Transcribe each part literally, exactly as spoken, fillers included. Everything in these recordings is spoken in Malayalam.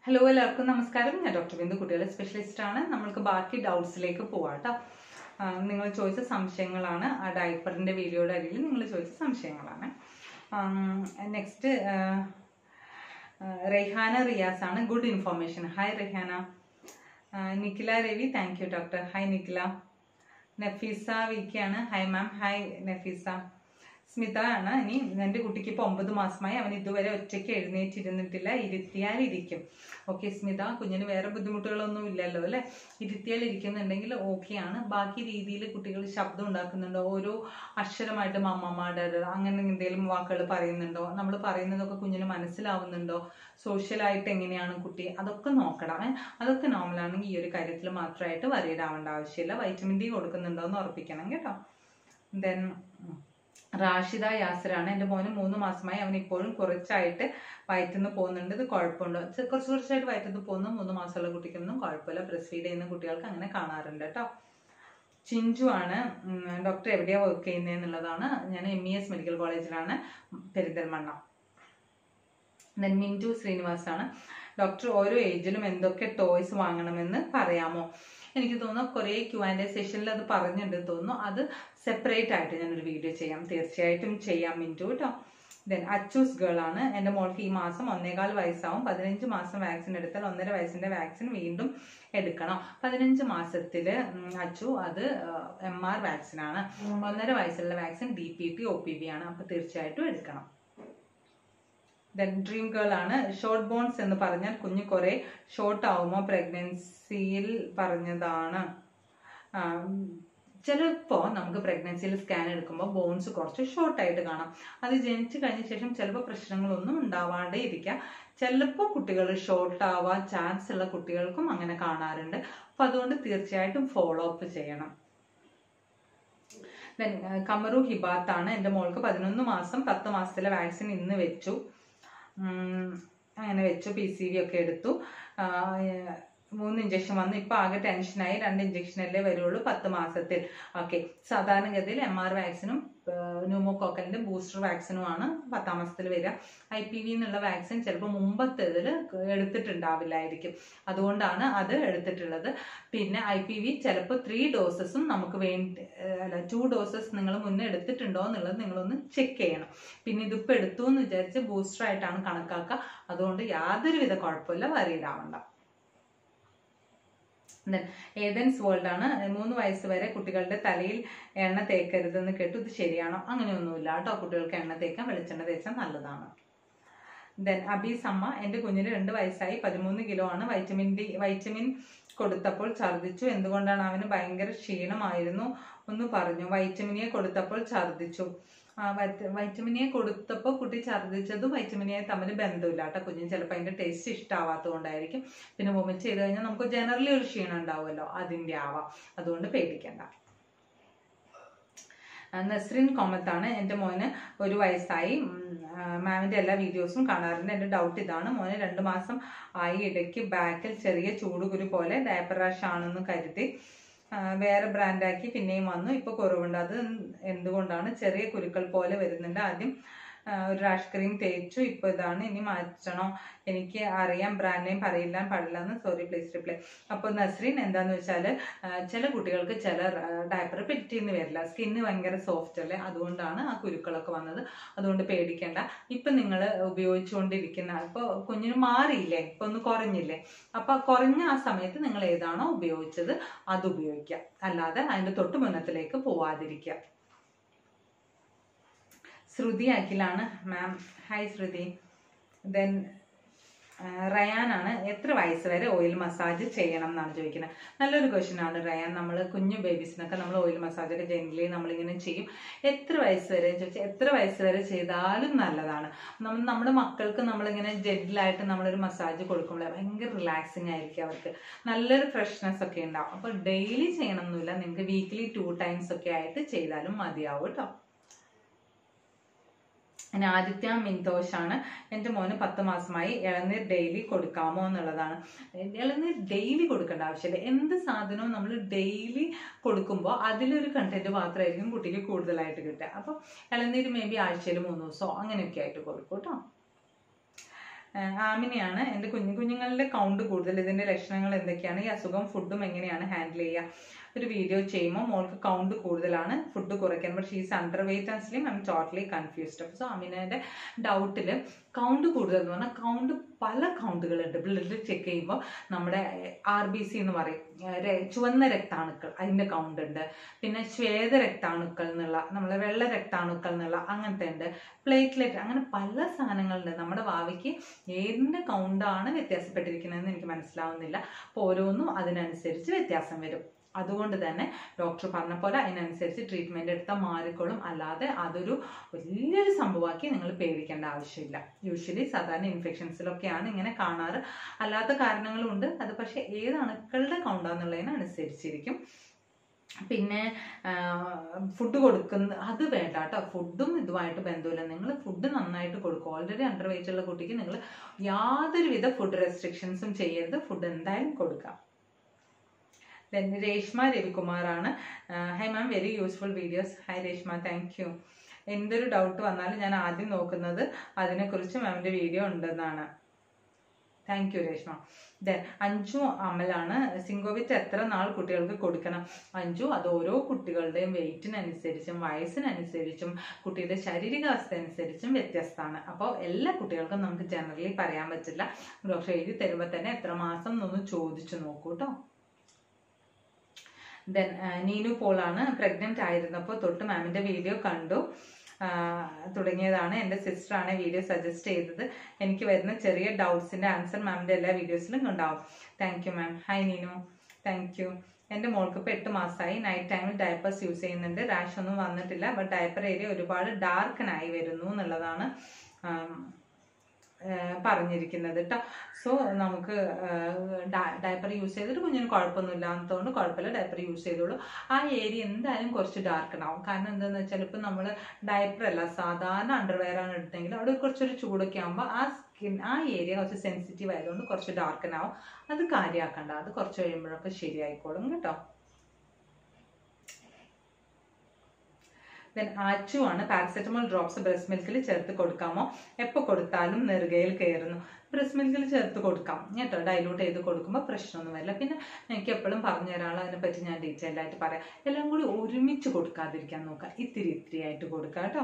ഹലോ, എല്ലാവർക്കും നമസ്കാരം. ഞാൻ ഡോക്ടർ ബിന്ദു, കുട്ടികളുടെ സ്പെഷ്യലിസ്റ്റ് ആണ്. നമ്മൾക്ക് ബാക്കി ഡൗട്ട്സിലേക്ക് പോവാം കേട്ടോ. നിങ്ങൾ ചോദിച്ച സംശയങ്ങളാണ് ആ ഡയപ്പറിൻ്റെ വീഡിയോയുടെ അടിയിൽ നിങ്ങൾ ചോദിച്ച സംശയങ്ങളാണ്. നെക്സ്റ്റ് റെയ്ഹാന റിയാസ് ആണ്. Good information. Hi Reyhana. Nikhila Ravi, thank you doctor. Hi Nikhila. Nafeesa വിക്കാണ്. Hi ma'am. Hi Nafeesa. Smitha ആണ്. ഇനി എൻ്റെ കുട്ടിക്ക് ഇപ്പോൾ ഒമ്പത് മാസമായി. അവൻ ഇതുവരെ ഒറ്റയ്ക്ക് എഴുന്നേറ്റിരുന്നിട്ടില്ല. ഇരുത്തിയാൽ ഇരിക്കും. ഓക്കെ സ്മിത, കുഞ്ഞിന് വേറെ ബുദ്ധിമുട്ടുകളൊന്നും ഇല്ലല്ലോ അല്ലേ? ഇരുത്തിയാൽ ഇരിക്കുന്നുണ്ടെങ്കിൽ ഓക്കെയാണ്. ബാക്കി രീതിയിൽ കുട്ടികൾ ശബ്ദം ഉണ്ടാക്കുന്നുണ്ടോ, ഓരോ അക്ഷരമായിട്ട് മമ്മമാടെ അങ്ങനെ എന്തെങ്കിലും വാക്കുകൾ പറയുന്നുണ്ടോ, നമ്മൾ പറയുന്നതൊക്കെ കുഞ്ഞിന് മനസ്സിലാവുന്നുണ്ടോ, സോഷ്യലായിട്ട് എങ്ങനെയാണ് കുട്ടി, അതൊക്കെ നോക്കണം. അതൊക്കെ നോർമലാണെങ്കിൽ ഈ ഒരു കാര്യത്തിൽ മാത്രമായിട്ട് വറീഡ് ആവേണ്ട ആവശ്യമില്ല. വൈറ്റമിൻ ഡി കൊടുക്കുന്നുണ്ടോ എന്ന് ഉറപ്പിക്കണം കേട്ടോ. ദെൻ റാഷിദ യാസറാണ്. എൻ്റെ മോന് മൂന്ന് മാസമായി. അവൻ ഇപ്പോഴും കുറച്ചായിട്ട് വയറ്റുന്ന് പോകുന്നുണ്ട്. ഇത് കുഴപ്പമുണ്ടോ? കുറച്ച് കുറച്ചായിട്ട് വയറ്റുന്ന് പോകുന്നു. മൂന്ന് മാസമുള്ള കുട്ടിക്കൊന്നും കുഴപ്പമില്ല. ബ്രസ്റ്റ് ഫീഡ് ചെയ്യുന്ന കുട്ടികൾക്ക് അങ്ങനെ കാണാറുണ്ട് കേട്ടോ. ചിഞ്ചു ആണ്. ഡോക്ടർ എവിടെയാണ് വർക്ക് ചെയ്യുന്നത് എന്നുള്ളതാണ്. ഞാൻ എം ഇ എസ് മെഡിക്കൽ കോളേജിലാണ്, പെരിന്തൽമണ്ണ. ദെൻ മിന്റു ശ്രീനിവാസാണ്. ഡോക്ടർ ഓരോ ഏജിലും എന്തൊക്കെ ടോയ്സ് വാങ്ങണമെന്ന് പറയാമോ? എനിക്ക് തോന്നുന്നു കുറേ ക്യു ആൻഡ് എ സെഷനിൽ അത് പറഞ്ഞിട്ടുണ്ട് തോന്നുന്നു. അത് സെപ്പറേറ്റ് ആയിട്ട് ഞാനൊരു വീഡിയോ ചെയ്യാം. തീർച്ചയായിട്ടും ചെയ്യാം മിന്റു കേട്ടോ. ദെൻ അച്ചൂസ് ഗേൾ ആണ്. എൻ്റെ മോൾക്ക് ഈ മാസം ഒന്നേകാൽ വയസ്സാവും. പതിനഞ്ച് മാസം വാക്സിൻ എടുത്താൽ ഒന്നര വയസ്സിൻ്റെ വാക്സിൻ വീണ്ടും എടുക്കണം. പതിനഞ്ച് മാസത്തിൽ അച്ചു അത് എം ആർ വാക്സിനാണ്. ഒന്നര വയസ്സുള്ള vaccine D P T O P V ആണ്. അപ്പോൾ തീർച്ചയായിട്ടും എടുക്കണം. ദെൻ ഡ്രീം ഗേൾ ആണ്. ഷോർട്ട് ബോൺസ് എന്ന് പറഞ്ഞാൽ കുഞ്ഞ് കുറെ ഷോർട്ട് ആവുമോ? പ്രഗ്നൻസിയിൽ പറഞ്ഞതാണ്. ചിലപ്പോൾ നമുക്ക് പ്രഗ്നൻസിയിൽ സ്കാൻ എടുക്കുമ്പോൾ ബോൺസ് കുറച്ച് ഷോർട്ടായിട്ട് കാണാം. അത് ജനിച്ചു കഴിഞ്ഞ ശേഷം ചിലപ്പോൾ പ്രശ്നങ്ങളൊന്നും ഉണ്ടാവാതെ ഇരിക്കാം. ചിലപ്പോൾ കുട്ടികൾ ഷോർട്ട് ആവാൻ ചാൻസ് ഉള്ള കുട്ടികൾക്കും അങ്ങനെ കാണാറുണ്ട്. അപ്പോൾ അതുകൊണ്ട് തീർച്ചയായിട്ടും ഫോളോ അപ്പ് ചെയ്യണം. ദെൻ കമറു ഹിബാത്താണ്. എൻ്റെ മോൾക്ക് പതിനൊന്ന് മാസം പത്ത് മാസത്തിലെ വാക്സിൻ ഇന്ന് വെച്ചു. അങ്ങനെ വെച്ചു. പി സി വി ഒക്കെ എടുത്തു. മൂന്ന് ഇഞ്ചക്ഷൻ വന്നു. ഇപ്പം ആകെ ടെൻഷനായി. രണ്ട് ഇഞ്ചക്ഷനല്ലേ വരുള്ളൂ പത്ത് മാസത്തിൽ. ഓക്കെ, സാധാരണഗതിയിൽ എം ആർ വാക്സിനും ന്യൂമോകോക്കലിൻ്റെ ബൂസ്റ്റർ വാക്സിനുമാണ് പത്താം മാസത്തിൽ വരിക. ഐ പി വി എന്നുള്ള വാക്സിൻ ചിലപ്പോൾ മുമ്പത്തേതിൽ എടുത്തിട്ടുണ്ടാവില്ലായിരിക്കും. അതുകൊണ്ടാണ് അത് എടുത്തിട്ടുള്ളത്. പിന്നെ ഐ പി വി ചിലപ്പോൾ ത്രീ ഡോസസും നമുക്ക് വേണ്ടി അല്ല ടു ഡോസസ് നിങ്ങൾ മുന്നേ എടുത്തിട്ടുണ്ടോ എന്നുള്ളത് നിങ്ങളൊന്ന് ചെക്ക് ചെയ്യണം. പിന്നെ ഇതിപ്പോൾ എടുത്തു എന്ന് വിചാരിച്ച് ബൂസ്റ്റർ ആയിട്ടാണ് കണക്കാക്കുക. അതുകൊണ്ട് യാതൊരുവിധ കുഴപ്പമില്ല, വറീഡ് ആവണ്ട. ഏതൻസ് വേൾഡ് ആണ്. മൂന്ന് വയസ്സ് വരെ കുട്ടികളുടെ തലയിൽ എണ്ണ തേക്കരുതെന്ന് കേട്ടു. ഇത് ശരിയാണോ? അങ്ങനെയൊന്നുമില്ല കേട്ടോ. കുട്ടികൾക്ക് എണ്ണ തേക്കാൻ വെളിച്ചെണ്ണ തേച്ചാൽ നല്ലതാണ്. ദെൻ അബീസ് അമ്മ. എൻ്റെ കുഞ്ഞിന് രണ്ട് വയസ്സായി. പതിമൂന്ന് കിലോ ആണ്. വൈറ്റമിൻ ഡി വൈറ്റമിൻ കൊടുത്തപ്പോൾ ഛർദ്ദിച്ചു. എന്തുകൊണ്ടാണ്? അവന് ഭയങ്കര ക്ഷീണമായിരുന്നു ഒന്ന് പറഞ്ഞു. വൈറ്റമിനെ കൊടുത്തപ്പോൾ ഛർദ്ദിച്ചു. വൈറ്റമിനെ കൊടുത്തപ്പോൾ കുട്ടി ഛർദ്ദിച്ചതും വൈറ്റമിനെ തമ്മിൽ ബന്ധമില്ല കേട്ടോ. കുഞ്ഞിന് ചിലപ്പോൾ അതിൻ്റെ ടേസ്റ്റ് ഇഷ്ടമാവാത്തത് കൊണ്ടായിരിക്കും. പിന്നെ വൊമിറ്റ് ചെയ്ത് കഴിഞ്ഞാൽ നമുക്ക് ജനറലി ഒരു ക്ഷീണം ഉണ്ടാവുമല്ലോ, അതിൻ്റെ ആവാം. അതുകൊണ്ട് പേടിക്കണ്ട. നസ്രിൻ കോമത്താണ്. എൻ്റെ മോന് ഒരു വയസ്സായി. മാമിൻ്റെ എല്ലാ വീഡിയോസും കാണാറുണ്ട്. എൻ്റെ ഡൗട്ട് ഇതാണ്. മോന് രണ്ട് മാസം ആയി. ഇടയ്ക്ക് ബാക്കിൽ ചെറിയ ചൂടുകുരു പോലെ ഡയപ്പർ റാഷ് ആണെന്ന് കരുതി വേറെ ബ്രാൻഡാക്കി പിന്നെയും വന്നു. ഇപ്പോൾ കുറവുണ്ട്. അത് എന്തുകൊണ്ടാണ്? ചെറിയ കുരുക്കൾ പോലെ വരുന്നുണ്ട്. ആദ്യം ഒരു റാഷ് ക്രീം തേച്ചു. ഇപ്പോൾ ഇതാണ്. ഇനി മാറ്റണോ? എനിക്ക് അറിയാം, ബ്രാൻഡ് നെയിം പറയില്ല പാടില്ല എന്ന്. Sorry, please reply. അപ്പോൾ നസ്രീൻ, എന്താണെന്ന് വെച്ചാൽ ചില കുട്ടികൾക്ക് ചില ഡയപ്പർ പെറ്റിന്ന് വരില്ല. സ്കിന്ന് ഭയങ്കര സോഫ്റ്റ് അല്ലേ, അതുകൊണ്ടാണ് ആ കുരുക്കളൊക്കെ വന്നത്. അതുകൊണ്ട് പേടിക്കേണ്ട. ഇപ്പം നിങ്ങൾ ഉപയോഗിച്ചുകൊണ്ടിരിക്കുന്ന ഇപ്പോൾ കുഞ്ഞിന് മാറിയില്ലേ, ഇപ്പം ഒന്ന് കുറഞ്ഞില്ലേ, അപ്പം കുറഞ്ഞ ആ സമയത്ത് നിങ്ങൾ ഏതാണോ ഉപയോഗിച്ചത് അത് ഉപയോഗിക്കുക. അല്ലാതെ അതിൻ്റെ തൊട്ട് മുന്നത്തിലേക്ക് പോവാതിരിക്കുക. ശ്രുതി അഖിലാണ്. മാം ഹായ് ശ്രുതി. ദെൻ റയാനാണ്. എത്ര വയസ്സ് വരെ ഓയിൽ മസാജ് ചെയ്യണം എന്നാണ് ചോദിക്കുന്നത്. നല്ലൊരു ക്വസ്റ്റ്യൻ ആണ് റയാൻ. നമ്മൾ കുഞ്ഞു ബേബീസിനൊക്കെ നമ്മൾ ഓയിൽ മസാജൊക്കെ ജനറലി നമ്മളിങ്ങനെ ചെയ്യും. എത്ര വയസ്സ് വരെ ചോദിച്ചാൽ എത്ര വയസ്സ് വരെ ചെയ്താലും നല്ലതാണ്. നമ്മൾ നമ്മുടെ മക്കൾക്ക് നമ്മളിങ്ങനെ ജെന്റിലായിട്ട് നമ്മളൊരു മസാജ് കൊടുക്കുമ്പോൾ ഭയങ്കര റിലാക്സിങ് ആയിരിക്കും. അവർക്ക് നല്ലൊരു ഫ്രഷ്നെസ് ഒക്കെ ഉണ്ടാവും. അപ്പോൾ ഡെയിലി ചെയ്യണമെന്നില്ല. നിങ്ങൾക്ക് വീക്ക്ലി ടു ടൈംസ് ഒക്കെ ആയിട്ട് ചെയ്താലും മതിയാവും കേട്ടോ. പിന്നെ ആദിത്യ മിന്തോഷാണ്. എൻ്റെ മോന് പത്ത് മാസമായി. ഇളനീർ ഡെയിലി കൊടുക്കാമോ എന്നുള്ളതാണ്. ഇളനീർ ഡെയിലി കൊടുക്കേണ്ട ആവശ്യമില്ല. എന്ത് സാധനവും നമ്മൾ ഡെയിലി കൊടുക്കുമ്പോൾ അതിലൊരു കണ്ടന്റ് മാത്രമായിരിക്കും കുട്ടിക്ക് കൂടുതലായിട്ട് കിട്ടുക. അപ്പോൾ ഇളനീർ മേ ബി ആഴ്ചയിൽ മൂന്ന് ദിവസമോ അങ്ങനെയൊക്കെ ആയിട്ട് കൊടുക്കും കേട്ടോ. ആമിനെയാണ്. എൻ്റെ കുഞ്ഞു കുഞ്ഞുങ്ങളുടെ കൗണ്ട് കൂടുതൽ, ഇതിൻ്റെ ലക്ഷണങ്ങൾ എന്തൊക്കെയാണ്, ഈ അസുഖം ഫുഡും എങ്ങനെയാണ് ഹാൻഡിൽ ചെയ്യുക, ഒരു വീഡിയോ ചെയ്യുമ്പോൾ മോൾക്ക് കൗണ്ട് കൂടുതലാണ്, ഫുഡ് കുറയ്ക്കാൻ, but she's under weight and slim, I'm totally confused. So അമിനയുടെ ഡൗട്ടിൽ കൗണ്ട് കൂടുതൽ എന്ന് പറഞ്ഞാൽ കൗണ്ട് പല കൗണ്ടുകളുണ്ട്. ബ്ലഡ് ചെക്ക് ചെയ്യുമ്പോൾ നമ്മുടെ ആർ ബി സി എന്ന് പറയും, ചുവന്ന രക്താണുക്കൾ, അതിൻ്റെ കൗണ്ട് ഉണ്ട്. പിന്നെ ശ്വേത രക്താണുക്കൾ എന്നുള്ള, നമ്മളെ വെള്ള രക്താണുക്കൾ എന്നുള്ള അങ്ങനത്തെ ഉണ്ട്. പ്ലേറ്റ്ലെറ്റ്, അങ്ങനെ പല സാധനങ്ങളുണ്ട്. നമ്മുടെ ഭാവിക്ക് ഏതിൻ്റെ കൗണ്ടാണ് വ്യത്യാസപ്പെട്ടിരിക്കുന്നതെന്ന് എനിക്ക് മനസ്സിലാവുന്നില്ല. അപ്പോൾ ഓരോന്നും അതിനനുസരിച്ച് വ്യത്യാസം വരും. അതുകൊണ്ട് തന്നെ ഡോക്ടർ പറഞ്ഞ പോലെ അതിനനുസരിച്ച് ട്രീറ്റ്മെൻറ്റ് എടുത്താൽ മാറിക്കോളും. അല്ലാതെ അതൊരു വലിയൊരു സംഭവമാക്കി നിങ്ങൾ പേടിക്കേണ്ട ആവശ്യമില്ല. യൂഷ്വലി സാധാരണ ഇൻഫെക്ഷൻസിലൊക്കെയാണ് ഇങ്ങനെ കാണാറ്, അല്ലാത്ത കാരണങ്ങളുണ്ട്. അത് പക്ഷേ ഏത് അണുക്കളുടെ കൗണ്ടാന്നുള്ളതിനനുസരിച്ചിരിക്കും. പിന്നെ ഫുഡ് കൊടുക്കുന്ന അത് വേണ്ട കേട്ടോ, ഫുഡും ഇതുമായിട്ട് ബന്ധമില്ല. നിങ്ങൾ ഫുഡ് നന്നായിട്ട് കൊടുക്കും. ഓൾറെഡി അണ്ടർ വെയിറ്റ് ഉള്ള കുട്ടിക്ക് നിങ്ങൾ യാതൊരുവിധ ഫുഡ് റെസ്ട്രിക്ഷൻസും ചെയ്യരുത്, ഫുഡ് എന്തായാലും കൊടുക്കാം. ദെൻ രേഷ്മ രവികുമാറാണ്. Hi ma'am, very useful videos. Hi Reshma, thank you. എന്തൊരു ഡൗട്ട് വന്നാലും ഞാൻ ആദ്യം നോക്കുന്നത് അതിനെക്കുറിച്ച് മാമിൻ്റെ വീഡിയോ ഉണ്ടെന്നാണ്. Thank you Reshma. Then Anju അമലാണ്. സിങ്കോവിറ്റ് എത്ര നാൾ കുട്ടികൾക്ക് കൊടുക്കണം? അഞ്ജു, അത് ഓരോ കുട്ടികളുടെയും വെയിറ്റിനനുസരിച്ചും വയസ്സിനനുസരിച്ചും കുട്ടിയുടെ ശാരീരികാവസ്ഥ അനുസരിച്ചും വ്യത്യസ്തമാണ്. അപ്പോൾ എല്ലാ കുട്ടികൾക്കും നമുക്ക് ജനറലി പറയാൻ പറ്റില്ല. ഡോക്ടർ എഴുതി തരുമ്പോൾ തന്നെ എത്ര മാസം എന്നൊന്ന് ചോദിച്ചു നോക്കൂ കേട്ടോ. ദെൻ നീനു പോളാണ്. പ്രഗ്നൻ്റ് ആയിരുന്നപ്പോൾ തൊട്ട് മാമിൻ്റെ വീഡിയോ കണ്ടു തുടങ്ങിയതാണ്. എൻ്റെ സിസ്റ്ററാണ് വീഡിയോ സജസ്റ്റ് ചെയ്തത്. എനിക്ക് വരുന്ന ചെറിയ ഡൗട്ട്സിൻ്റെ ആൻസർ മാമിൻ്റെ എല്ലാ വീഡിയോസിലും ഉണ്ടാവും. Thank you ma'am. Hi Neenu, thank you. എൻ്റെ മോൾക്ക് ഇപ്പോൾ എട്ട് മാസമായി. നൈറ്റ് ടൈമിൽ ഡയപ്പേഴ്സ് യൂസ് ചെയ്യുന്നുണ്ട്. റാഷ് ഒന്നും വന്നിട്ടില്ല, ബട്ട് ഡയപ്പർ ഏരിയ ഒരുപാട് ഡാർക്കനായി വരുന്നു എന്നുള്ളതാണ് പറഞ്ഞിരിക്കുന്നത് കേട്ടോ. സോ നമുക്ക് ഡയപ്പർ യൂസ് ചെയ്തിട്ട് കുഞ്ഞിന് കുഴപ്പമൊന്നും ഇല്ലാത്തതുകൊണ്ട് കുഴപ്പമില്ല, ഡയപ്പർ യൂസ് ചെയ്തോളൂ. ആ ഏരിയ എന്തായാലും കുറച്ച് ഡാർക്കനാവും. കാരണം എന്താണെന്ന് വെച്ചാൽ ഇപ്പം നമ്മൾ ഡയപ്പറല്ല സാധാരണ അണ്ടർവെയർ ആണ് എടുത്തെങ്കിൽ അവിടെ കുറച്ചൊരു ചൂടൊക്കെ ആകുമ്പോൾ ആ സ്കിൻ ആ ഏരിയ കുറച്ച് സെൻസിറ്റീവ് ആയതുകൊണ്ട് കുറച്ച് ഡാർക്കനാവും. അത് കാര്യമാക്കണ്ട, അത് കുറച്ച് കഴിയുമ്പോഴൊക്കെ ശരിയായിക്കോളും കേട്ടോ. ദെൻ ആച്ചു ആണ്. പാരസെറ്റമോൾ ഡ്രോപ്സ് ബ്രസ്റ്റ് മിൽക്കിൽ ചേർത്ത് കൊടുക്കാമോ? എപ്പോൾ കൊടുത്താലും നെറുകയിൽ കയറുന്നു. ബ്രസ്റ്റ് മിൽക്കിൽ ചേർത്ത് കൊടുക്കാം കേട്ടോ. ഡൈലൂട്ട് ചെയ്ത് കൊടുക്കുമ്പോൾ പ്രശ്നമൊന്നും വരില്ല. പിന്നെ എനിക്ക് എപ്പോഴും പറഞ്ഞു തരാനുള്ള അതിനെപ്പറ്റി ഞാൻ ഡീറ്റെയിൽ ആയിട്ട് പറയാം. എല്ലാം കൂടി ഒരുമിച്ച് കൊടുക്കാതിരിക്കാൻ നോക്കാം, ഇത്തിരി ഇത്തിരി ആയിട്ട് കൊടുക്കാം കേട്ടോ.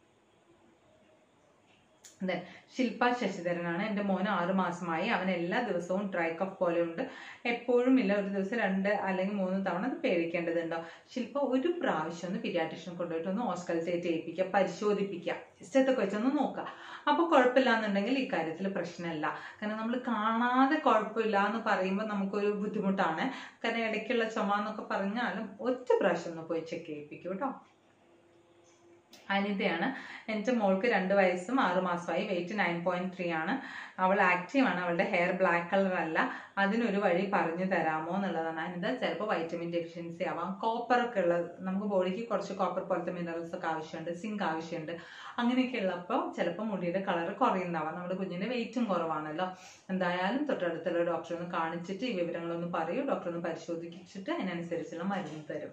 ദെൻ ശില്പ ശശിധരനാണ്. എൻ്റെ മോന് ആറു മാസമായി. അവൻ എല്ലാ ദിവസവും ഡ്രൈ കഫ് പോലെ ഉണ്ട്, എപ്പോഴും ഇല്ല, ഒരു ദിവസം രണ്ട് അല്ലെങ്കിൽ മൂന്ന് തവണ. അത് പേടിക്കേണ്ടതുണ്ടോ? ശില്പ ഒരു പ്രാവശ്യം ഒന്ന് പീഡിയാട്രിഷ്യൻ കൊണ്ടുപോയിട്ട് ഒന്ന് ഓസ്കൾട്ടേറ്റ് ചെയ്യിപ്പിക്കുക, പരിശോധിപ്പിക്കുക, സ്റ്റെത്തൊക്കെ വെച്ചൊന്ന് നോക്കുക. അപ്പോൾ കുഴപ്പമില്ല എന്നുണ്ടെങ്കിൽ ഈ കാര്യത്തിൽ പ്രശ്നമില്ല. കാരണം നമ്മൾ കാണാതെ കുഴപ്പമില്ല എന്ന് പറയുമ്പോൾ നമുക്കൊരു ബുദ്ധിമുട്ടാണ്. കാരണം ഇടയ്ക്കുള്ള ചുമ എന്നൊക്കെ പറഞ്ഞാലും ഒറ്റ പ്രാവശ്യം ഒന്ന് പോയി ചെക്ക് ചെയ്യിപ്പിക്കും കേട്ടോ. അനിതയാണ്. എൻ്റെ മോൾക്ക് രണ്ട് വയസ്സും ആറു മാസമായി. വെയിറ്റ് നയൻ പോയിന്റ് ത്രീ ആണ്. അവൾ ആക്റ്റീവാണ്. അവളുടെ ഹെയർ ബ്ലാക്ക് കളർ അല്ല. അതിനൊരു വഴി പറഞ്ഞു തരാമോ എന്നുള്ളതാണ്. അനിത, ചിലപ്പോൾ വൈറ്റമിൻ ഡെഫിഷ്യൻസി ആവാം. കോപ്പറൊക്കെ ഉള്ളത്, നമുക്ക് ബോഡിക്ക് കുറച്ച് കോപ്പർ പോലത്തെ മിനറൽസ് ഒക്കെ ആവശ്യമുണ്ട്, സിങ്ക് ആവശ്യമുണ്ട്. അങ്ങനെയൊക്കെ ഉള്ളപ്പോൾ ചിലപ്പോൾ മുടിയുടെ കളർ കുറയുന്നതാവാം. നമ്മുടെ കുഞ്ഞിൻ്റെ വെയിറ്റും കുറവാണല്ലോ. എന്തായാലും തൊട്ടടുത്തുള്ള ഡോക്ടറെ ഒന്ന് കാണിച്ചിട്ട് ഈ വിവരങ്ങളൊന്ന് പറയൂ. ഡോക്ടർ ഒന്ന് പരിശോധിച്ചിട്ട് അതിനനുസരിച്ചുള്ള മരുന്ന് തരും.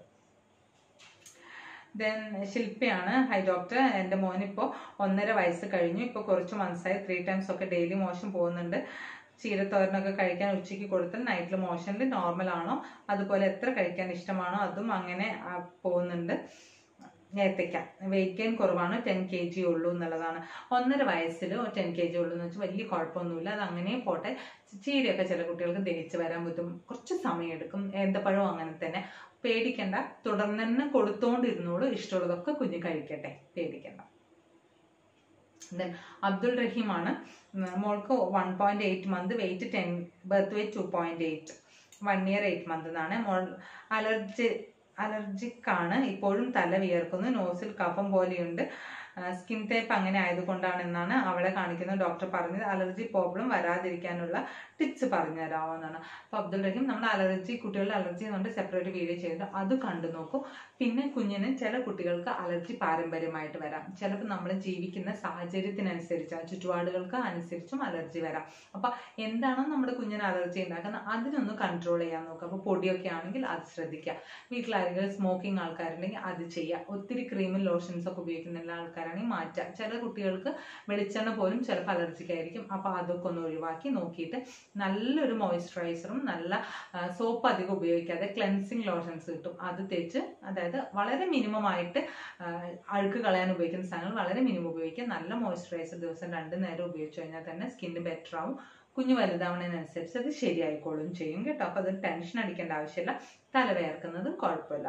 ദെൻ ശില്പയാണ്. ഹൈ ഡോക്ടർ, എൻ്റെ മോനിപ്പോൾ ഒന്നര വയസ്സ് കഴിഞ്ഞു. ഇപ്പോൾ കുറച്ച് മന്ത്സായി ത്രീ ടൈംസ് ഒക്കെ ഡെയിലി മോഷൻ പോകുന്നുണ്ട്. ചീരത്തോരനൊക്കെ കഴിക്കാൻ ഉച്ചയ്ക്ക് കൊടുത്താൽ നൈറ്റിൽ മോഷനിൽ നോർമൽ ആണോ? അതുപോലെ എത്ര കഴിക്കാൻ ഇഷ്ടമാണോ അതും അങ്ങനെ പോകുന്നുണ്ട്. ഏത്തയ്ക്ക വെയിറ്റ് ഗെയിൻ കുറവാണ്, ടെൻ കെ ജി ഉള്ളൂ എന്നുള്ളതാണ്. ഒന്നര വയസ്സിൽ ടെൻ കെ ജി ഉള്ളൂ എന്ന് വെച്ചാൽ വലിയ കുഴപ്പമൊന്നുമില്ല. അത് അങ്ങനെ പോട്ടെ. ചീരയൊക്കെ ചില കുട്ടികൾക്ക് ദഹിച്ച് വരാൻ ബുദ്ധിമുട്ട്, കുറച്ച് സമയം എടുക്കും. ഏന്തപ്പഴവും അങ്ങനെ തന്നെ. പേടിക്കണ്ട, തുടർന്ന് തന്നെ കൊടുത്തോണ്ടിരുന്നോളൂ. ഇഷ്ടമുള്ളതൊക്കെ കുഞ്ഞ് കഴിക്കട്ടെ, പേടിക്കണ്ട. ദെൻ അബ്ദുൾ റഹീമാണ്. മോൾക്ക് one point eight month, weight ten, birth weight two point eight, one year eight month എന്നാണ്. മോൾ അലർജി അലർജിക് ആണ്. ഇപ്പോഴും തല വിയർക്കുന്നു, നോസിൽ കഫം പോലെയുണ്ട്. സ്കിൻ ടൈപ്പ് അങ്ങനെ ആയതുകൊണ്ടാണെന്നാണ് അവളെ കാണിക്കുന്ന ഡോക്ടർ പറഞ്ഞത്. അലർജി പ്രോബ്ലം വരാതിരിക്കാനുള്ള ടിപ്സ് പറഞ്ഞു തരാമെന്നാണ്. അപ്പോൾ അബ്ദുൾ റഹീം, നമ്മൾ അലർജി, കുട്ടികളുടെ അലർജി കൊണ്ട് സെപ്പറേറ്റ് വീഡിയോ ചെയ്ത് അത് കണ്ടു നോക്കൂ. പിന്നെ കുഞ്ഞിന് ചില കുട്ടികൾക്ക് അലർജി പാരമ്പര്യമായിട്ട് വരാം. ചിലപ്പോൾ നമ്മൾ ജീവിക്കുന്ന സാഹചര്യത്തിനനുസരിച്ച് ചുറ്റുപാടുകൾക്ക് അനുസരിച്ചും അലർജി വരാം. അപ്പം എന്താണോ നമ്മുടെ കുഞ്ഞിന് അലർജി ഉണ്ടാക്കുന്നത് അതിനൊന്ന് കൺട്രോൾ ചെയ്യാൻ നോക്കുക. അപ്പോൾ പൊടിയൊക്കെ ആണെങ്കിൽ അത് ശ്രദ്ധിക്കുക. വീട്ടിലാരെങ്കിലും സ്മോക്കിംഗ് ആൾക്കാരുണ്ടെങ്കിൽ അത് ചെയ്യുക. ഒത്തിരി ക്രീമും ലോഷൻസ് ഒക്കെ ഉപയോഗിക്കുന്ന എല്ലാ ആൾക്കാരും ആൾക്കാരാണെങ്കിൽ മാറ്റുക. ചില കുട്ടികൾക്ക് വെളിച്ചെണ്ണ പോലും ചിലപ്പോൾ അലർജിക്ക് ആയിരിക്കും. അപ്പോൾ അതൊക്കെ ഒന്ന് ഒഴിവാക്കി നോക്കിയിട്ട് നല്ലൊരു മോയ്സ്ചറൈസറും നല്ല സോപ്പ് അധികം ഉപയോഗിക്കാതെ ക്ലെൻസിങ് ലോഷൻസ് കിട്ടും, അത് തേച്ച്, അതായത് വളരെ മിനിമം ആയിട്ട് അഴുക്ക് കളയാൻ ഉപയോഗിക്കുന്ന സാധനങ്ങൾ വളരെ മിനിമം ഉപയോഗിക്കുക. നല്ല മോയ്സ്ചറൈസർ ദിവസം രണ്ട് നേരം ഉപയോഗിച്ചു കഴിഞ്ഞാൽ തന്നെ സ്കിന്ന് ബെറ്റർ ആവും. കുഞ്ഞു വലുതാവുന്നതിനനുസരിച്ച് അത് ശരിയായിക്കോളും ചെയ്യും കേട്ടോ. അപ്പോൾ അത് ടെൻഷൻ അടിക്കേണ്ട ആവശ്യമില്ല. തല വേർക്കുന്നതും കുഴപ്പമില്ല.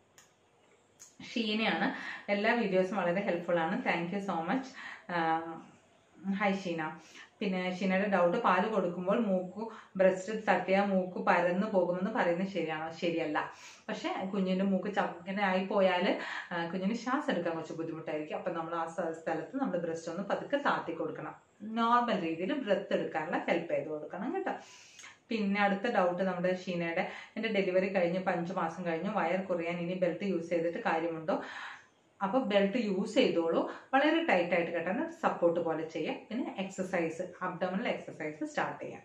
ഷീനയാണ്. എല്ലാ വീഡിയോസും വളരെ ഹെൽപ്ഫുൾ ആണ്. Thank you so much. Hi Sheena. പിന്നെ ഷീനയുടെ ഡൗട്ട്, പാല് കൊടുക്കുമ്പോൾ മൂക്കു ബ്രസ്റ്റ് തട്ടിയാൽ മൂക്ക് പരന്നു പോകുമെന്ന് പറയുന്നത് ശരിയാണോ? ശരിയല്ല. പക്ഷെ കുഞ്ഞിൻ്റെ മൂക്ക് ചങ്ങനെ ആയി പോയാൽ കുഞ്ഞിന് ശ്വാസം എടുക്കാൻ കുറച്ച് ബുദ്ധിമുട്ടായിരിക്കും. അപ്പം നമ്മൾ ആ സ്ഥലത്ത് നമ്മൾ ബ്രസ്റ്റ് ഒന്ന് പതുക്കെ താത്തി കൊടുക്കണം. നോർമൽ രീതിയിൽ ബ്രത്ത് എടുക്കാനുള്ള ഹെൽപ്പ് ചെയ്ത് കൊടുക്കണം കേട്ടോ. പിന്നെ അടുത്ത ഡൗട്ട് നമ്മുടെ ഷീനയുടെ, എൻ്റെ ഡെലിവറി കഴിഞ്ഞ് അഞ്ച് മാസം കഴിഞ്ഞു, വയർ കുറയാൻ ഇനി ബെൽറ്റ് യൂസ് ചെയ്തിട്ട് കാര്യമുണ്ടോ? അപ്പോൾ ബെൽറ്റ് യൂസ് ചെയ്തോളൂ, വളരെ ടൈറ്റ് ആയിട്ട് കെട്ടാൻ സപ്പോർട്ട് പോലെ ചെയ്യാം. പിന്നെ എക്സസൈസ്, അബ്ഡോമിനൽ എക്സസൈസ് സ്റ്റാർട്ട് ചെയ്യാം.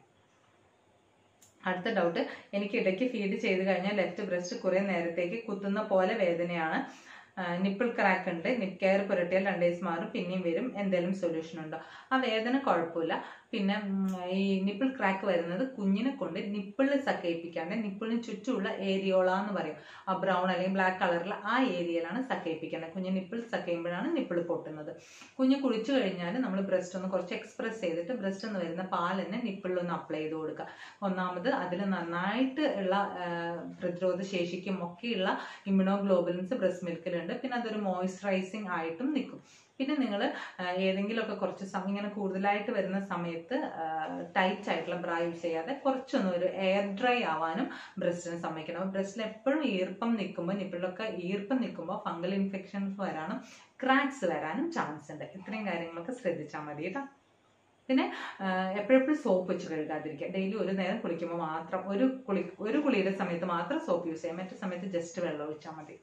അടുത്ത ഡൗട്ട്, എനിക്ക് ഇടയ്ക്ക് ഫീഡ് ചെയ്ത് കഴിഞ്ഞാൽ ലെഫ്റ്റ് ബ്രസ്റ്റ് കുറേ നേരത്തേക്ക് കുത്തുന്ന പോലെ വേദനയാണ്, നിപ്പിൾ ക്രാക്ക് ഉണ്ട്, നിപ്പ് കെയർ പുരട്ടിയാൽ രണ്ട് ദിവസം മാറും, പിന്നെയും വരും, എന്തെങ്കിലും സൊല്യൂഷൻ ഉണ്ടോ? ആ വേദന കുഴപ്പമില്ല. പിന്നെ ഈ നിപ്പിൾ ക്രാക്ക് വരുന്നത് കുഞ്ഞിനെ കൊണ്ട് നിപ്പിളിൽ സക്കയിപ്പിക്കാണ്ട് നിപ്പിളിന് ചുറ്റുമുള്ള ഏരിയോള എന്ന് പറയും, ആ ബ്രൗൺ അല്ലെങ്കിൽ ബ്ലാക്ക് കളറിൽ ആ ഏരിയയിലാണ് സക്കയിപ്പിക്കേണ്ടത്. കുഞ്ഞ് നിപ്പിൾ സക്കയുമ്പോഴാണ് നിപ്പിൾ പൊട്ടുന്നത്. കുഞ്ഞ് കുളിച്ചു കഴിഞ്ഞാൽ നമ്മൾ ബ്രസ്റ്റ് ഒന്ന് കുറച്ച് എക്സ്പ്രസ് ചെയ്തിട്ട് ബ്രസ്റ്റ് എന്ന് വരുന്ന പാൽ തന്നെ നിപ്പിളിലൊന്ന് അപ്ലൈ ചെയ്ത് കൊടുക്കുക. ഒന്നാമത് അതിൽ നന്നായിട്ട് ഉള്ള പ്രതിരോധ ശേഷിക്കും ഒക്കെയുള്ള ഇമ്മ്യൂണോഗ്ലോബുലിൻസ് ബ്രസ്റ്റ് മിൽക്കിലുണ്ട്. പിന്നെ അതൊരു മോയ്സ്ചറൈസിങ് ആയിട്ടും നിൽക്കും. പിന്നെ നിങ്ങൾ ഏതെങ്കിലുമൊക്കെ കുറച്ച് സമയം ഇങ്ങനെ കൂടുതലായിട്ട് വരുന്ന സമയത്ത് ടൈറ്റ് ആയിട്ടുള്ള ബ്രാ യൂസ് ചെയ്യാതെ കുറച്ചൊന്നും ഒരു എയർ ഡ്രൈ ആവാനും ബ്രസ്റ്റിന് സമ്മതിക്കണം. ബ്രസ്റ്റിൽ എപ്പോഴും ഈർപ്പം നിൽക്കുമ്പോൾ, നിപ്പിളിലൊക്കെ ഈർപ്പം നിൽക്കുമ്പോൾ ഫംഗൽ ഇൻഫെക്ഷൻസ് വരാനും ക്രാക്സ് വരാനും ചാൻസ് ഉണ്ട്. ഇത്രയും കാര്യങ്ങളൊക്കെ ശ്രദ്ധിച്ചാൽ മതി കേട്ടോ. പിന്നെ എപ്പോഴെപ്പോഴും സോപ്പ് വെച്ച് കഴുകാതിരിക്കുക. ഡെയിലി ഒരു നേരം കുളിക്കുമ്പോൾ മാത്രം, ഒരു കുളി ഒരു കുളിയുടെ സമയത്ത് മാത്രം സോപ്പ് യൂസ് ചെയ്യാം. മറ്റു സമയത്ത് ജസ്റ്റ് വെള്ളം ഒഴിച്ചാൽ മതി.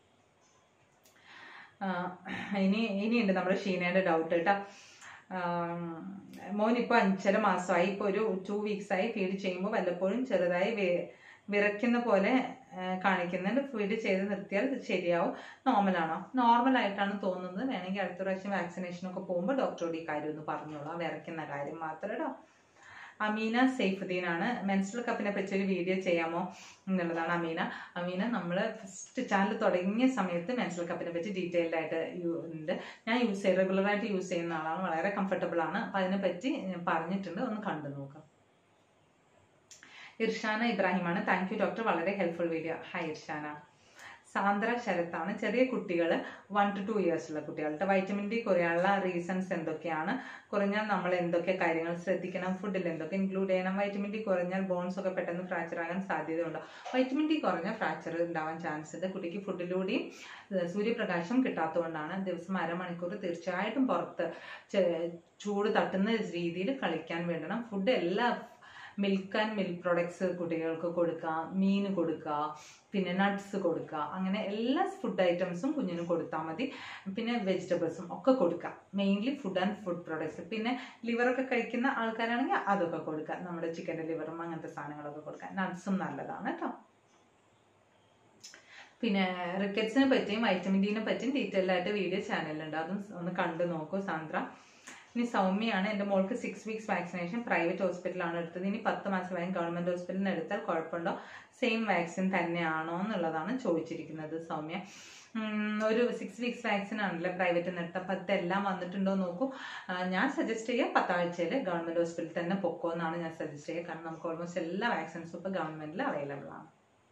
ഇനി ഇനിയുണ്ട് നമ്മുടെ ഷീനയുടെ ഡൗട്ട് കേട്ടോ. മോൻ ഇപ്പോൾ അഞ്ചര മാസമായി, ഇപ്പോൾ ഒരു ടു വീക്സ് ആയി ഫീഡ് ചെയ്യുമ്പോൾ വല്ലപ്പോഴും ചെറുതായി വിറയ്ക്കുന്ന പോലെ കാണിക്കുന്നുണ്ട്. ഫീഡ് ചെയ്ത് നിർത്തിയാൽ ശരിയാവും, നോർമലാണോ? നോർമൽ ആയിട്ടാണ് തോന്നുന്നത്. വേണമെങ്കിൽ അടുത്ത പ്രാവശ്യം വാക്സിനേഷനൊക്കെ പോകുമ്പോൾ ഡോക്ടറോട് ഈ കാര്യം ഒന്ന് പറഞ്ഞോളാം, വിറയ്ക്കുന്ന കാര്യം മാത്രം കേട്ടോ. അമീന സൈഫുദ്ദീൻ ആണ്. മെൻസ്ട്രൽ കപ്പിനെ പറ്റി ഒരു വീഡിയോ ചെയ്യാമോ എന്നുള്ളതാണ് അമീന. അമീന നമ്മൾ ഫസ്റ്റ് ചാനൽ തുടങ്ങിയ സമയത്ത് മെൻസ്ട്രൽ കപ്പിനെ പറ്റി ഡീറ്റെയിൽഡ് ആയിട്ട് ഉണ്ട്. ഞാൻ യൂസ് ചെയ്ത് റെഗുലറായിട്ട് യൂസ് ചെയ്യുന്ന ആളാണ്, വളരെ കംഫർട്ടബിൾ ആണ്. അപ്പം അതിനെപ്പറ്റി പറഞ്ഞിട്ടുണ്ട്, ഒന്ന് കണ്ടു നോക്കാം. ഇർഷാന ഇബ്രാഹിമാണ്. താങ്ക് യു ഡോക്ടർ, വളരെ helpful video. Hi Irshana. Sandra ശരത്താണ്. ചെറിയ കുട്ടികൾ, വൺ ടു ടു ഇയേഴ്സുള്ള കുട്ടികളുടെ വൈറ്റമിൻ ഡി കുറയാനുള്ള റീസൺസ് എന്തൊക്കെയാണ്? കുറഞ്ഞാൽ നമ്മൾ എന്തൊക്കെ കാര്യങ്ങൾ ശ്രദ്ധിക്കണം? ഫുഡിൽ എന്തൊക്കെ ഇൻക്ലൂഡ് ചെയ്യണം? വൈറ്റമിൻ ഡി കുറഞ്ഞാൽ ബോൺസ് ഒക്കെ പെട്ടെന്ന് ഫ്രാക്ചർ ആകാൻ സാധ്യതയുണ്ടോ? വൈറ്റമിൻ ഡി കുറഞ്ഞാൽ ഫ്രാക്ചർ ഉണ്ടാവാൻ ചാൻസ് ഉണ്ട്. കുട്ടിക്ക് ഫുഡിലൂടെയും സൂര്യപ്രകാശം കിട്ടാത്തതുകൊണ്ടാണ്. ദിവസം അരമണിക്കൂർ തീർച്ചയായിട്ടും പുറത്ത് ചൂട് തട്ടുന്ന രീതിയിൽ കളിക്കാൻ വേണ്ടണം. ഫുഡ് എല്ലാ മിൽക്ക് ആൻഡ് മിൽക്ക് പ്രൊഡക്ട്സ് കുട്ടികൾക്ക് കൊടുക്കുക, മീൻ കൊടുക്കുക, പിന്നെ നട്ട്സ് കൊടുക്കുക, അങ്ങനെ എല്ലാ ഫുഡ് ഐറ്റംസും കുഞ്ഞിന് കൊടുത്താൽ മതി. പിന്നെ വെജിറ്റബിൾസും ഒക്കെ കൊടുക്കുക, mainly food and food products. പിന്നെ ലിവറൊക്കെ കഴിക്കുന്ന ആൾക്കാരാണെങ്കിൽ അതൊക്കെ കൊടുക്കുക, നമ്മുടെ ചിക്കൻ്റെ ലിവറും അങ്ങനത്തെ സാധനങ്ങളൊക്കെ കൊടുക്കുക. നട്ട്സും നല്ലതാണ് കേട്ടോ. പിന്നെ റിക്കറ്റ്സിനെ പറ്റിയും വൈറ്റമിൻ ഡിനെ പറ്റിയും ഡീറ്റെയിൽഡ് ആയിട്ട് വീഡിയോ ചാനലുണ്ട്, അതും ഒന്ന് കണ്ടു നോക്കൂ സാന്ദ്ര. ഇനി സൗമ്യയാണ്. എൻ്റെ മോൾക്ക് സിക്സ് വീക്സ് വാക്സിനേഷൻ പ്രൈവറ്റ് ഹോസ്പിറ്റലാണ് എടുത്തത്. ഇനി പത്ത് മാസമായി ഗവൺമെൻറ് ഹോസ്പിറ്റലിൽ നിന്ന് എടുത്താൽ കുഴപ്പമുണ്ടോ? സെയിം വാക്സിൻ തന്നെയാണോ എന്നുള്ളതാണ് ചോദിച്ചിരിക്കുന്നത് സൗമ്യ. ഒരു സിക്സ് വീക്സ് വാക്സിൻ ആണല്ലോ പ്രൈവറ്റിൽ നിന്ന് എടുത്ത. പത്ത് എല്ലാം വന്നിട്ടുണ്ടോ നോക്കൂ. ഞാൻ സജസ്റ്റ് ചെയ്യുക പത്താഴ്ചയിൽ ഗവൺമെൻറ് ഹോസ്പിറ്റലിൽ തന്നെ പൊക്കോ എന്നാണ് ഞാൻ സജസ്റ്റ് ചെയ്യുക. കാരണം നമുക്ക് ഓൾമോസ്റ്റ് എല്ലാ വാക്സിൻസും ഇപ്പോൾ ഗവൺമെൻറ്റിൽ അവൈലബിൾ ആണ്.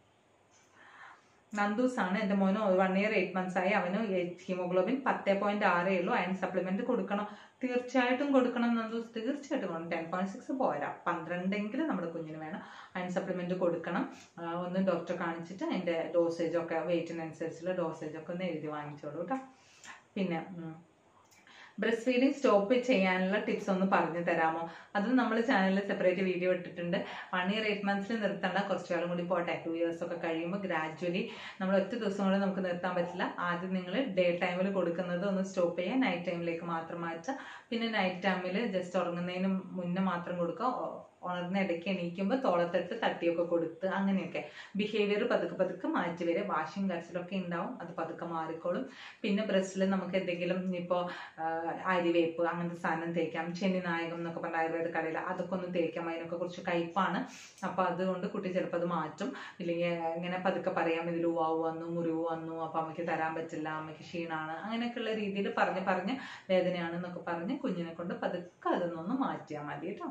നന്ദൂസ് ആണ്. എൻ്റെ മോന് വൺ ഇയർ എയ്റ്റ് മന്ത്സ് ആയി. അവന് ഹീമോഗ്ലോബിൻ പത്ത് പോയിന്റ് ആറേ ഉള്ളൂ. അയൺ സപ്ലിമെന്റ് കൊടുക്കണം, തീർച്ചയായിട്ടും കൊടുക്കണം നന്ദൂസ്, തീർച്ചയായിട്ടും കൊടുക്കണം. ടെൻ പോയിന്റ് സിക്സ് പോരാ, പന്ത്രണ്ടെങ്കിലും നമ്മുടെ കുഞ്ഞിന് വേണം. അയൺ സപ്ലിമെന്റ് കൊടുക്കണം. ഒന്ന് ഡോക്ടറെ കാണിച്ചിട്ട് അതിൻ്റെ ഡോസേജ് ഒക്കെ വെയിറ്റിനനുസരിച്ചുള്ള ഡോസേജ് ഒക്കെ ഒന്ന് എഴുതി വാങ്ങിച്ചോളൂ കേട്ടോ. പിന്നെ ബ്രസ്റ്റ് ഫീഡിങ് സ്റ്റോപ്പ് ചെയ്യാനുള്ള ടിപ്സ് ഒന്ന് പറഞ്ഞു തരാമോ? അതും നമ്മൾ ചാനലിൽ സെപ്പറേറ്റ് വീഡിയോ ഇട്ടിട്ടുണ്ട്. വൺ ഇയർ എയ്റ്റ് മന്ത്സിൽ നിർത്തേണ്ട, കുറച്ചു കാലം കൂടി പോട്ടെ. ടു ഇയേഴ്സ് ഒക്കെ കഴിയുമ്പോൾ ഗ്രാജുവലി നമ്മൾ ഒറ്റ ദിവസം കൊണ്ട് നമുക്ക് നിർത്താൻ പറ്റില്ല. ആദ്യം നിങ്ങൾ ഡേ ടൈമിൽ കൊടുക്കുന്നത് ഒന്ന് സ്റ്റോപ്പ് ചെയ്യുക, നൈറ്റ് ടൈമിലേക്ക് മാത്രം മാറ്റുക. പിന്നെ നൈറ്റ് ടൈമിൽ ജസ്റ്റ് ഉറങ്ങുന്നതിന് മുന്നേ മാത്രം കൊടുക്കുക. ഉണർന്ന് ഇടയ്ക്ക് എണീക്കുമ്പോൾ തോളത്തിട്ട് തട്ടിയൊക്കെ കൊടുത്ത് അങ്ങനെയൊക്കെ ബിഹേവിയർ പതുക്കെ പതുക്കെ മാറ്റി വരെ. വാശിയും കരച്ചിലൊക്കെ ഉണ്ടാവും, അത് പതുക്കെ മാറിക്കോളും. പിന്നെ ബ്രസ്റ്റിൽ നമുക്ക് എന്തെങ്കിലും ഇപ്പോൾ അരിവേപ്പ് അങ്ങനത്തെ സാധനം തേക്കാം. ചെന്നിനായകം എന്നൊക്കെ പറഞ്ഞ ആയുർവേദ കടയിൽ അതൊക്കെ ഒന്ന് തേക്കാം. അതിനൊക്കെ കുറച്ച് കയ്പ്പാണ്, അപ്പോൾ അതുകൊണ്ട് കുട്ടി ചിലപ്പോൾ അത് മാറ്റും. ഇല്ലെങ്കിൽ ഇങ്ങനെ പതുക്കെ പറയാം, ഇതിൽ ഉവാവ് വന്നു, മുറിവ് വന്നു, അപ്പോൾ അമ്മയ്ക്ക് തരാൻ പറ്റില്ല, അമ്മയ്ക്ക് ക്ഷീണമാണ്, അങ്ങനെയൊക്കെയുള്ള രീതിയിൽ പറഞ്ഞ് പറഞ്ഞ് വേദനയാണെന്നൊക്കെ പറഞ്ഞ് കുഞ്ഞിനെ കൊണ്ട് പതുക്കെ അതൊന്നൊന്ന് മാറ്റിയാൽ മതി കേട്ടോ.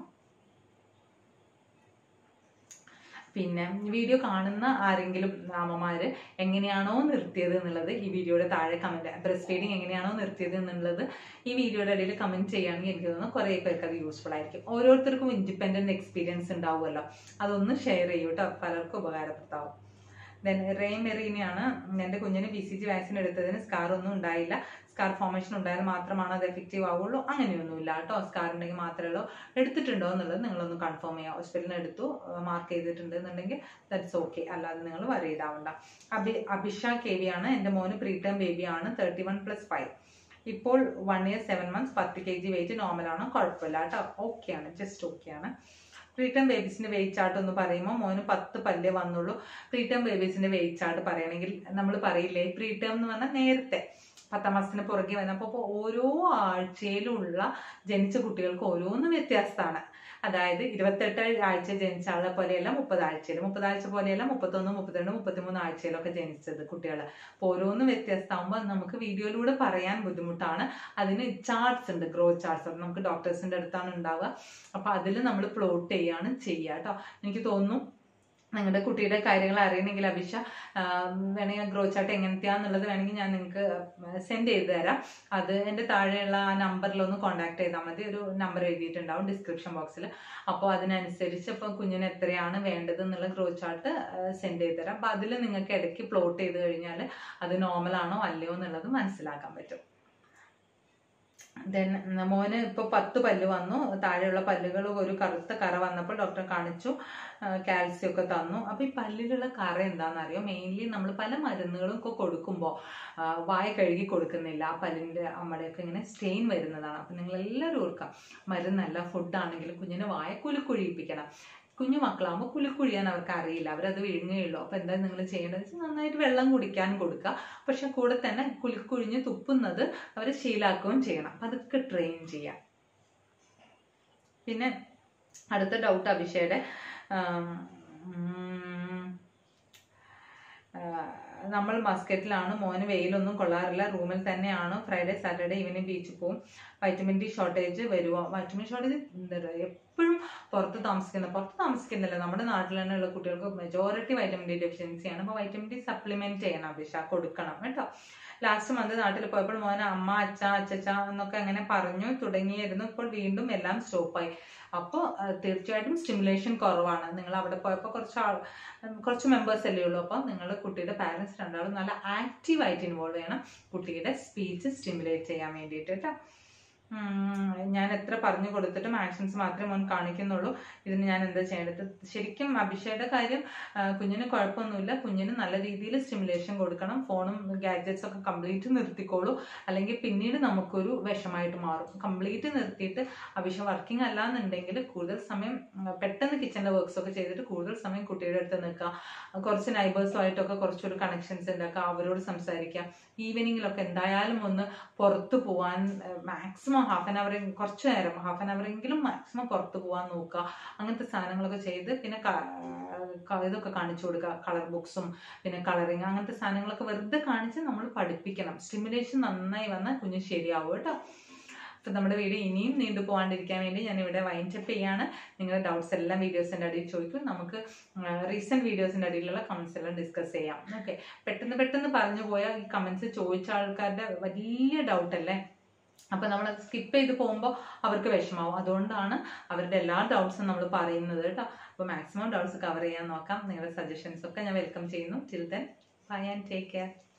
പിന്നെ വീഡിയോ കാണുന്ന ആരെങ്കിലും അമ്മമാര് എങ്ങനെയാണോ നിർത്തിയത് എന്നുള്ളത് ഈ വീഡിയോയുടെ താഴെ കമന്റ്, ബ്രസ്റ്റ് ഫീഡിങ് എങ്ങനെയാണോ നിർത്തിയത് എന്നുള്ളത് ഈ വീഡിയോയുടെ ഇടയിൽ കമന്റ് ചെയ്യുകയാണെങ്കിൽ എനിക്ക് തോന്നുന്നു കുറേ പേർക്ക് അത് യൂസ്ഫുൾ ആയിരിക്കും. ഓരോരുത്തർക്കും ഇൻഡിപെൻഡന്റ് എക്സ്പീരിയൻസ് ഉണ്ടാവുമല്ലോ, അതൊന്ന് ഷെയർ ചെയ്യൂ കേട്ടോ, പലർക്കും ഉപകാരപ്പെടുത്താവും. ദെൻ റേ മെറീനെയാണ്. എൻ്റെ കുഞ്ഞിന് ബി സി ജി വാക്സിൻ എടുത്തതിന് സ്കാർ ഒന്നും ഉണ്ടായില്ല. സ്കാർ ഫോർമേഷൻ ഉണ്ടായാൽ മാത്രമാണ് അത് എഫക്റ്റീവ് ആവുള്ളൂ, അങ്ങനെയൊന്നുമില്ല കേട്ടോ. സ്കാർ ഉണ്ടെങ്കിൽ മാത്രമേ ഉള്ളൂ. എടുത്തിട്ടുണ്ടോ എന്നുള്ളത് നിങ്ങളൊന്ന് കൺഫേം ചെയ്യുക. ഹോസ്പിറ്റലിൽ നിന്ന് എടുത്തു, മാർക്ക് ചെയ്തിട്ടുണ്ട് എന്നുണ്ടെങ്കിൽ ദാറ്റ്സ് ഓക്കെ, അല്ലാതെ നിങ്ങൾ വറീഡ് ആവണ്ട. അഭി അഭിഷ കെ വി ആണ്. എൻ്റെ മോന് പ്രീ ടേം ബേബി ആണ്, തേർട്ടി വൺ പ്ലസ് ഫൈവ്. ഇപ്പോൾ വൺ ഇയർ സെവൻ മന്ത്സ്, പത്ത് കെ ജി വെയിറ്റ്, നോർമലാണ്, കുഴപ്പമില്ല കേട്ടോ, ഓക്കെയാണ്, ജസ്റ്റ് ഓക്കെയാണ്. പ്രീടേം ബേബീസിന്റെ വെയിറ്റ് ചാർട്ട് ഒന്ന് പറയുമ്പോൾ മോന് പത്ത് പല്ലേ വന്നുള്ളൂ. പ്രീടേം ബേബീസിന്റെ വെയിറ്റ് ചാർട്ട് പറയണമെങ്കിൽ നമ്മൾ പറയില്ലേ, പ്രീടേം എന്ന് പറഞ്ഞാൽ നേരത്തെ പത്താം മാസത്തിന് പുറകെ വന്നപ്പോൾ അപ്പോൾ ഓരോ ആഴ്ചയിലുള്ള ജനിച്ച കുട്ടികൾക്ക് ഓരോന്നും വ്യത്യാസമാണ്. അതായത് ഇരുപത്തെട്ട് ആഴ്ച ജനിച്ച ആളെ പോലെയല്ല മുപ്പത് ആഴ്ചയിൽ, മുപ്പതാഴ്ച പോലെയല്ല മുപ്പത്തൊന്ന് മുപ്പത്തിരണ്ട് മുപ്പത്തിമൂന്ന് ആഴ്ചയിലൊക്കെ ജനിച്ചത് കുട്ടികൾ. അപ്പോൾ ഓരോന്നും വ്യത്യസ്തമാകുമ്പോൾ നമുക്ക് വീഡിയോയിലൂടെ പറയാൻ ബുദ്ധിമുട്ടാണ്. അതിന് ചാർട്ട്സ് ഉണ്ട്, ഗ്രോ ചാർട്ട്സ്, അത് നമുക്ക് ഡോക്ടേഴ്സിൻ്റെ അടുത്താണ് ഉണ്ടാവുക. അപ്പോൾ അതിൽ നമ്മൾ പ്ലോട്ട് ചെയ്യാണ് ചെയ്യുക കേട്ടോ. എനിക്ക് തോന്നുന്നു നിങ്ങളുടെ കുട്ടിയുടെ കാര്യങ്ങൾ അറിയണമെങ്കിൽ അഭിഷ വേണമെങ്കിൽ ഗ്രോ ചാർട്ട് എങ്ങനത്തെയാന്നുള്ളത് വേണമെങ്കിൽ ഞാൻ നിങ്ങൾക്ക് സെൻഡ് ചെയ്ത് തരാം. അത് എൻ്റെ താഴെയുള്ള ആ നമ്പറിലൊന്ന് കോൺടാക്ട് ചെയ്താൽ മതി. ഒരു നമ്പർ എഴുതിയിട്ടുണ്ടാവും ഡിസ്ക്രിപ്ഷൻ ബോക്സിൽ. അപ്പോൾ അതിനനുസരിച്ച് ഇപ്പോൾ കുഞ്ഞിന് എത്രയാണ് വേണ്ടത് എന്നുള്ള ഗ്രോ ചാർട്ട് സെൻഡ് ചെയ്ത് തരാം. അപ്പോൾ അതിൽ നിങ്ങൾക്ക് ഇടയ്ക്ക് പ്ലോട്ട് ചെയ്ത് കഴിഞ്ഞാൽ അത് നോർമലാണോ അല്ലയോ എന്നുള്ളത് മനസ്സിലാക്കാൻ പറ്റും. ദെൻ മോന് ഇപ്പോൾ പത്ത് പല്ല് വന്നു. താഴെയുള്ള പല്ലുകൾ ഒരു കറുത്ത കറ വന്നപ്പോൾ ഡോക്ടറെ കാണിച്ചു, കാൽസ്യം ഒക്കെ തന്നു. അപ്പോൾ ഈ പല്ലിലുള്ള കറ എന്താണെന്നറിയോ, മെയിൻലി നമ്മൾ പല മരുന്നുകളും ഒക്കെ കൊടുക്കുമ്പോൾ വായ കഴുകി കൊടുക്കുന്നില്ല, ആ പല്ലിൻ്റെ അമ്മയുടെയൊക്കെ ഇങ്ങനെ സ്റ്റെയിൻ വരുന്നതാണ്. അപ്പം നിങ്ങൾ എല്ലാവരും ഓർക്കുക, മരുന്നല്ല ഫുഡാണെങ്കിലും കുഞ്ഞിനെ വായ കുലുക്കുഴിയിപ്പിക്കണം. കുഞ്ഞു മക്കളാകുമ്പോൾ കുലുക്കുഴിയാൻ അവർക്ക് അറിയില്ല, അവരത് വിഴുങ്ങുകയുള്ളൂ. അപ്പോൾ എന്താ നിങ്ങൾ ചെയ്യേണ്ടത് വെച്ചാൽ നന്നായിട്ട് വെള്ളം കുടിക്കാൻ കൊടുക്കുക. പക്ഷെ കൂടെ തന്നെ കുലുക്കുഴിഞ്ഞ് തുപ്പുന്നത് അവർ ശീലാക്കുകയും ചെയ്യണം. അപ്പം അതൊക്കെ ട്രെയിൻ ചെയ്യാം. പിന്നെ അടുത്ത ഡൗട്ട് അഭിഷയുടെ, നമ്മൾ മസ്കറ്റിലാണ്, മോന് വെയിലൊന്നും കൊള്ളാറില്ല, റൂമിൽ തന്നെയാണ്, ഫ്രൈഡേ സാറ്റർഡേ ഈവനിങ് ബീച്ചിൽ പോകും, വൈറ്റമിൻ ഡി ഷോർട്ടേജ് വരുമോ? വൈറ്റമിൻ ഷോർട്ടേജ് എപ്പോഴും പുറത്ത് താമസിക്കുന്ന പുറത്ത് താമസിക്കുന്നില്ല നമ്മുടെ നാട്ടിൽ തന്നെയുള്ള കുട്ടികൾക്ക് മെജോറിറ്റി വൈറ്റമിൻ ഡി ഡെഫിഷ്യൻസിയാണ്. അപ്പോൾ വൈറ്റമിൻ ഡി സപ്ലിമെന്റ് ചെയ്യണം അഭിഷ, കൊടുക്കണം കേട്ടോ. ലാസ്റ്റ് മന്ത് നാട്ടിൽ പോയപ്പോൾ മോനെ അമ്മ അച്ഛ അച്ചച്ച എന്നൊക്കെ അങ്ങനെ പറഞ്ഞു തുടങ്ങിയിരുന്നു. ഇപ്പോൾ വീണ്ടും എല്ലാം സ്റ്റോപ്പായി. അപ്പോൾ തീർച്ചയായിട്ടും സ്റ്റിമുലേഷൻ കുറവാണ്. നിങ്ങൾ അവിടെ പോയപ്പോൾ കുറച്ച് ആൾ കുറച്ച് മെമ്പേഴ്സ് അല്ലേ ഉള്ളൂ. അപ്പോൾ നിങ്ങൾ കുട്ടിയുടെ പാരൻസ് രണ്ടാളും നല്ല ആക്റ്റീവായിട്ട് ഇൻവോൾവ് ചെയ്യണം കുട്ടിയുടെ സ്പീച്ച് സ്റ്റിമുലേറ്റ് ചെയ്യാൻ വേണ്ടിയിട്ട് കേട്ടോ. ഞാൻ എത്ര പറഞ്ഞു കൊടുത്തിട്ടും ആക്ഷൻസ് മാത്രമേ മോൻ കാണിക്കുന്നുള്ളൂ. ഇതിന് ഞാൻ എന്താ ചെയ്യേണ്ടത്? ശരിക്കും അഭിഷയുടെ കാര്യം കുഞ്ഞിന് കുഴപ്പമൊന്നുമില്ല. കുഞ്ഞിന് നല്ല രീതിയിൽ സ്റ്റിമുലേഷൻ കൊടുക്കണം. ഫോണും ഗാഡ്ജറ്റ്സ് ഒക്കെ കംപ്ലീറ്റ് നിർത്തിക്കോളൂ, അല്ലെങ്കിൽ പിന്നീട് നമുക്കൊരു വിഷമായിട്ട് മാറും. കംപ്ലീറ്റ് നിർത്തിയിട്ട് അഭിഷ വർക്കിംഗ് അല്ല എന്നുണ്ടെങ്കിൽ കൂടുതൽ സമയം പെട്ടെന്ന് കിച്ചണിലെ വർക്ക്സ് ഒക്കെ ചെയ്തിട്ട് കൂടുതൽ സമയം കുട്ടിയുടെ അടുത്ത് നിൽക്കുക. കുറച്ച് നൈബേഴ്സുമായിട്ടൊക്കെ കുറച്ചൊരു കണക്ഷൻസ് ഉണ്ടാക്കുക, അവരോട് സംസാരിക്കുക. ഈവനിങ്ങിലൊക്കെ എന്തായാലും ഒന്ന് പുറത്തു പോകാൻ മാക്സിമം ഹാഫ് ആൻ അവർ, കുറച്ചു നേരം ഹാഫ് ആൻ അവറെങ്കിലും മാക്സിമം പുറത്തു പോകാൻ നോക്കുക. അങ്ങനത്തെ സാധനങ്ങളൊക്കെ ചെയ്ത് പിന്നെ ഇതൊക്കെ കാണിച്ചു കൊടുക്കുക, കളർ ബുക്സും പിന്നെ കളറിങ് അങ്ങനത്തെ സാധനങ്ങളൊക്കെ വെറുതെ കാണിച്ച് നമ്മൾ പഠിപ്പിക്കണം. സ്റ്റിമുലേഷൻ നന്നായി വന്നാൽ കുഞ്ഞ് ശരിയാവും കേട്ടോ. അപ്പം നമ്മുടെ വീഡിയോ ഇനിയും നീണ്ടു പോകാണ്ടിരിക്കാൻ വേണ്ടി ഞാൻ ഇവിടെ വൈൻഡപ്പ് ചെയ്യാണ്. നിങ്ങളുടെ ഡൗട്ട്സ് എല്ലാം വീഡിയോസിൻ്റെ അടിയിൽ ചോദിക്കും. നമുക്ക് റീസെൻറ്റ് വീഡിയോസിൻ്റെ അടിയിലുള്ള കമൻസ് എല്ലാം ഡിസ്കസ് ചെയ്യാം. ഓക്കെ, പെട്ടെന്ന് പെട്ടെന്ന് പറഞ്ഞു പോയാൽ ഈ കമൻസ് ചോദിച്ച ആൾക്കാരുടെ വലിയ ഡൗട്ടല്ലേ, അപ്പം നമ്മൾ സ്കിപ്പ് ചെയ്ത് പോകുമ്പോൾ അവർക്ക് വിഷമാവും. അതുകൊണ്ടാണ് അവരുടെ എല്ലാ ഡൗട്ട്സും നമ്മൾ പറയുന്നത് കേട്ടോ. അപ്പോൾ മാക്സിമം ഡൗട്ട്സ് കവർ ചെയ്യാൻ നോക്കാം. നിങ്ങളുടെ സജഷൻസ് ഒക്കെ ഞാൻ വെൽക്കം ചെയ്യുന്നു. Till then bye and take care.